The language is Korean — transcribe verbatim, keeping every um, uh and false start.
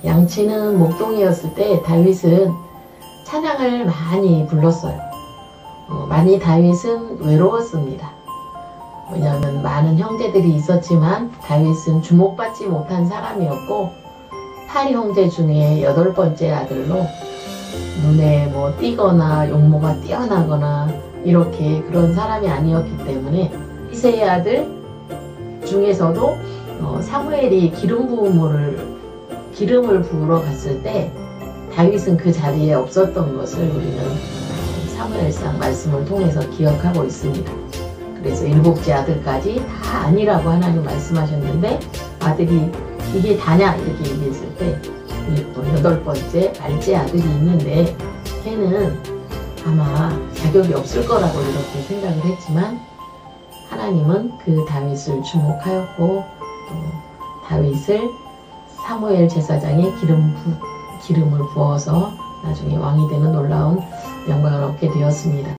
양치는 목동이었을 때 다윗은 찬양을 많이 불렀어요. 어, 많이 다윗은 외로웠습니다. 왜냐하면 많은 형제들이 있었지만 다윗은 주목받지 못한 사람이었고 팔 형제 중에 여덟 번째 아들로 눈에 뭐 띄거나 용모가 뛰어나거나 이렇게 그런 사람이 아니었기 때문에 이새의 아들 중에서도 어, 사무엘이 기름 부음을 기름을 부으러 갔을 때 다윗은 그 자리에 없었던 것을 우리는 사무엘상 말씀을 통해서 기억하고 있습니다. 그래서 일곱째 아들까지 다 아니라고 하나님 말씀하셨는데 아들이 이게 다냐 이렇게 얘기했을 때 여덟 번째 말째 아들이 있는데 걔는 아마 자격이 없을 거라고 이렇게 생각을 했지만 하나님은 그 다윗을 주목하였고 또 다윗을 사무엘 제사장의 기름 부, 기름을 부어서 나중에 왕이 되는 놀라운 영광을 얻게 되었습니다.